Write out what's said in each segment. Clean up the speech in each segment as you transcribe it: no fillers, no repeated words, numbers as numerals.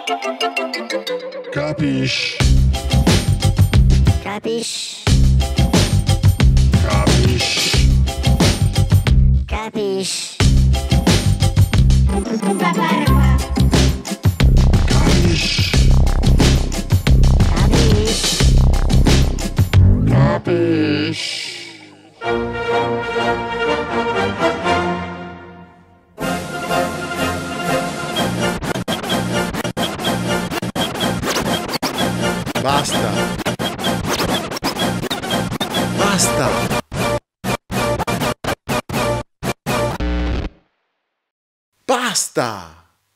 Capish. Capish. Capish. Capish. Capish. Capish. Basta. Basta. Basta.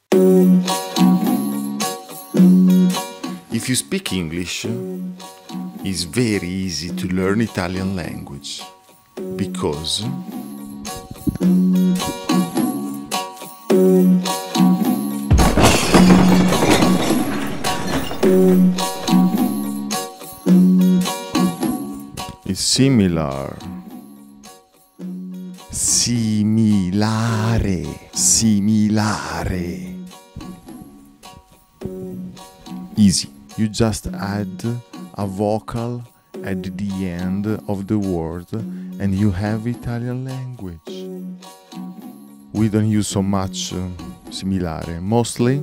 If you speak English, it's very easy to learn Italian language because it's similar. Similare. Similare. Easy. You just add a vocal at the end of the word and you have Italian language. We don't use so much similare. Mostly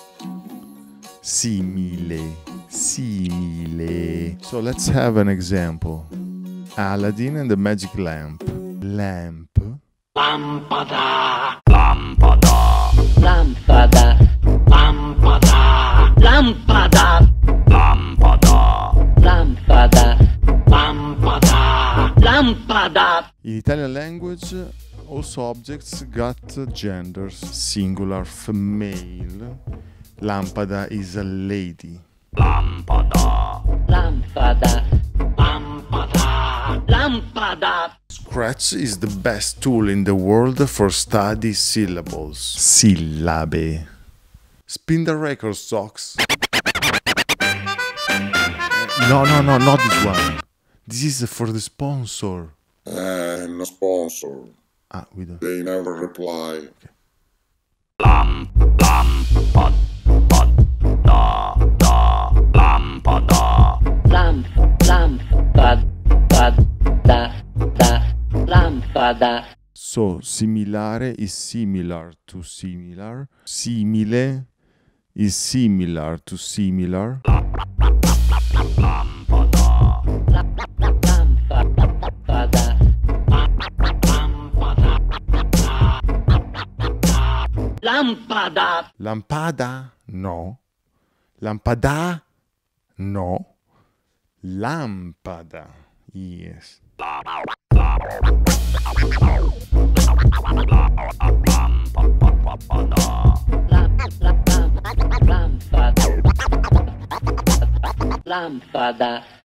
simile. Simile. So let's have an example. Aladdin and the magic lamp. Lamp. Lampada. Lampada. Lampada. Lampada. Lampada. Lampada. Lampada. Lampada. Lampada. In Italian language, also objects got genders. Singular, female. Lampada is a lady. Lampada. Lampada. Lampada. Lampada. Scratch is the best tool in the world for study syllables. Sillabe. Spin the record, Socks. No, not this one. This is for the sponsor. No sponsor. We don't. They never reply. Okay. Lampada. Lampada. Lampada. So, similare is similar to similar. Simile is similar to similar. Lampada. Lampada? No. Lampada? No. Lampada. Yes. Lampada.